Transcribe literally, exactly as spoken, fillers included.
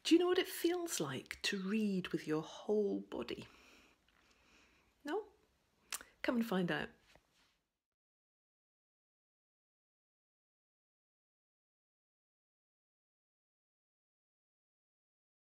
Do you know what it feels like to read with your whole body? No? Come and find out.